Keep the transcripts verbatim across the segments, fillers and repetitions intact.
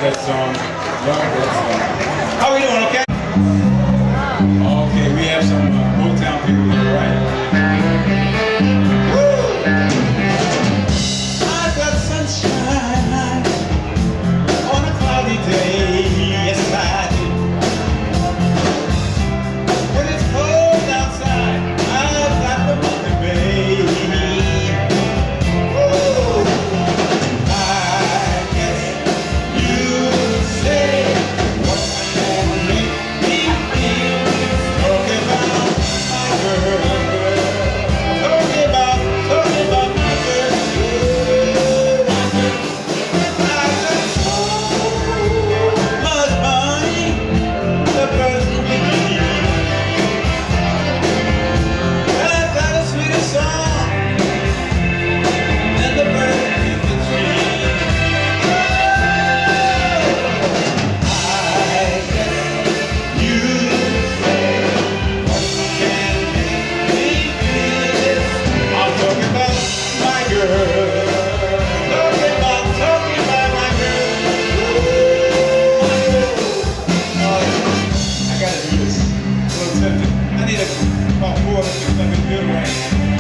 that song. Love that song. How we doing, okay? Okay, we have some uh, Motown people here, right? Woo! I got sunshine on a cloudy day. Yes, I do. When it's cold outside, I've got the Mountain Bay. Woo! I guess you say what can make me feel. Talking about my girl. Talking about, talking about my girl. I got so much money, the person we need. And I've got a sweeter song than the bird in the tree. I guess you say what can make me feel this. I'm talking about my girl. Talking about, talking about my girl. Oh, I gotta do this. A little tempted. I need a, about four to six hundred good right.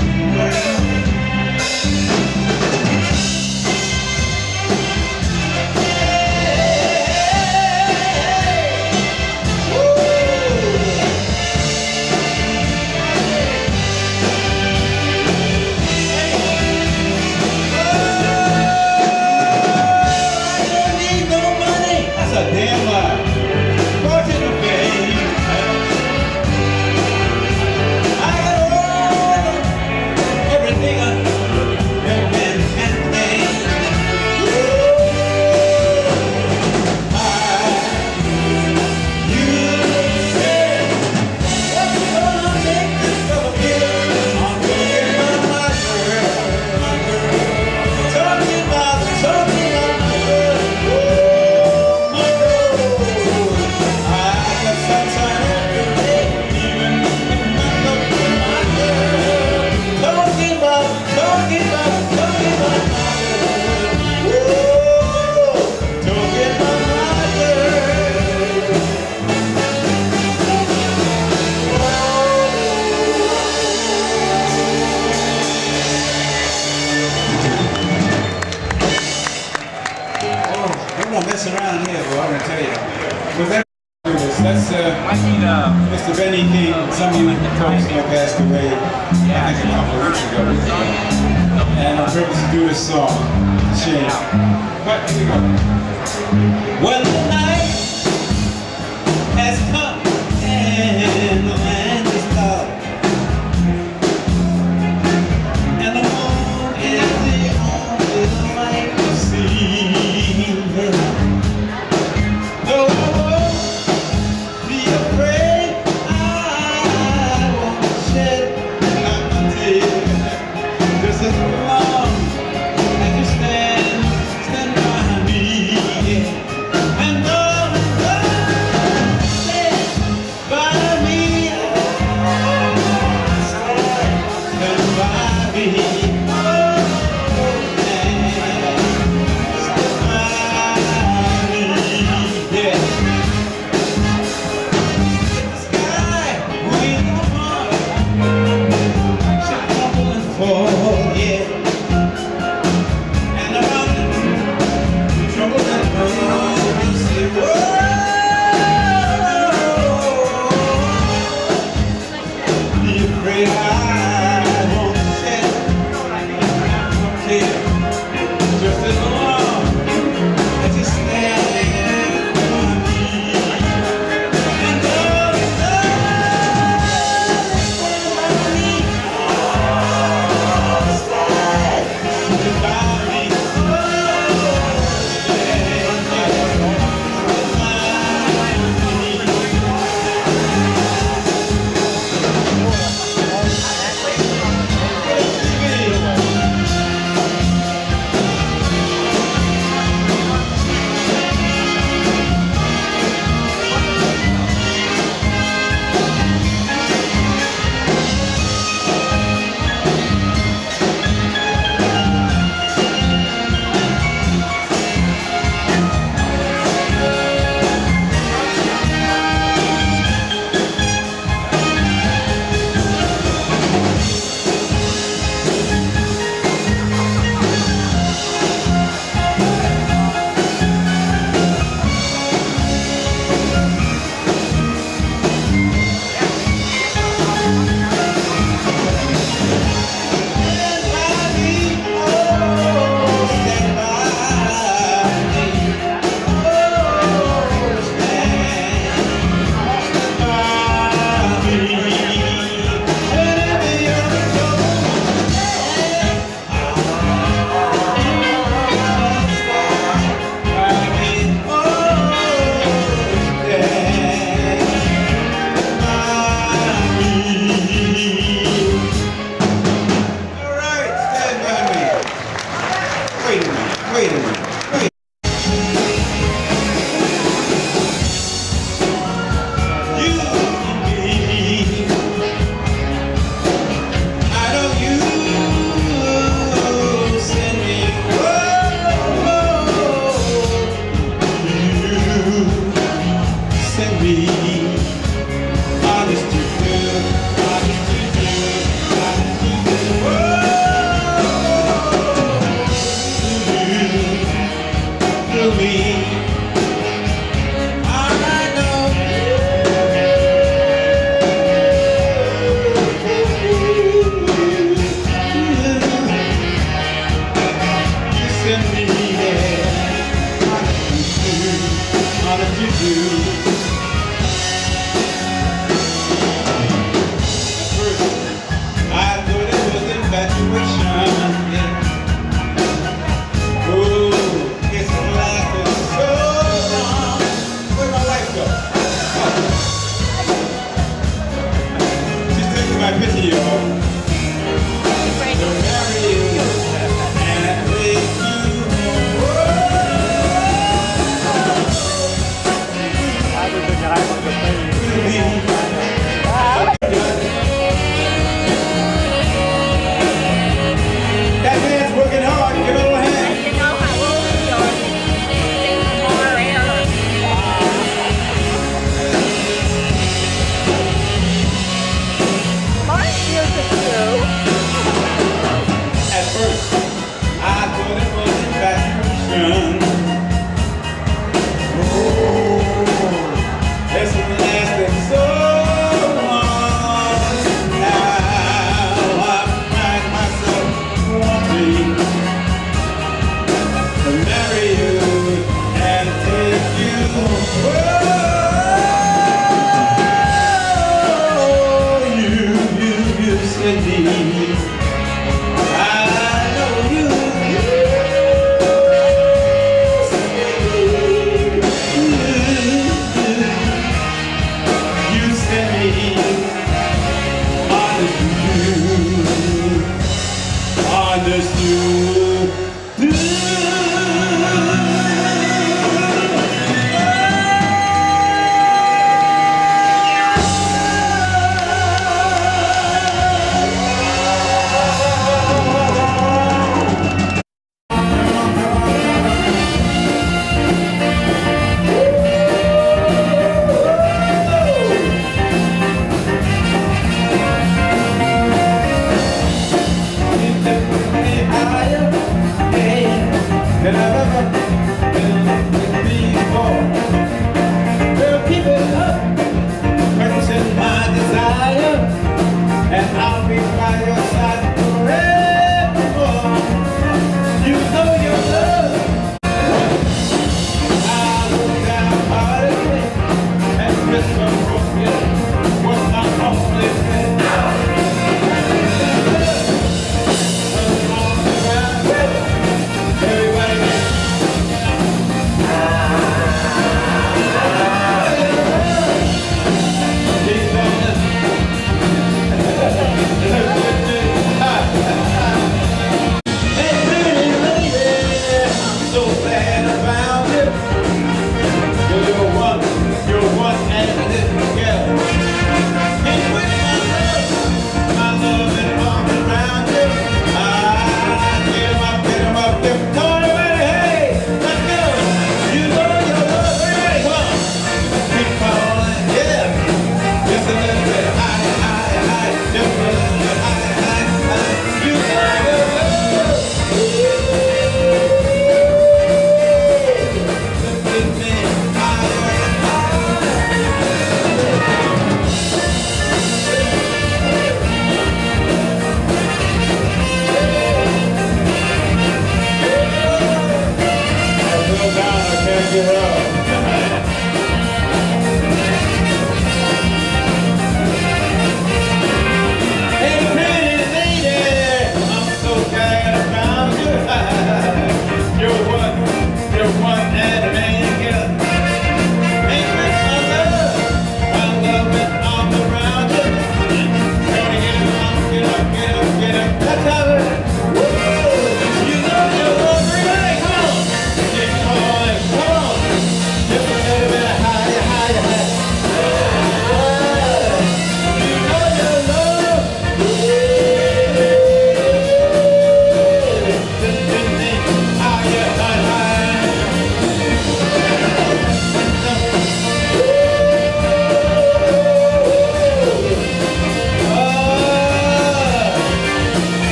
Damn lie. Bartender babe, I got all everything I ever been and made. I, you said, what's gonna make this trouble feel? I'm talking about my girl, my girl. Talking about, talking about my girl. Mess around here, boy, I'm gonna tell you. Was that that's uh, Mister Benny King. Some of you folks know passed away, I think a couple of weeks ago. And on purpose to do this song. Shame. But here we go. Well, the night has come and the land is dark, and the moon is the only light to see. Though I won't be afraid, I won't shed a tear. Just as long as you stand, stand by me. And do, do.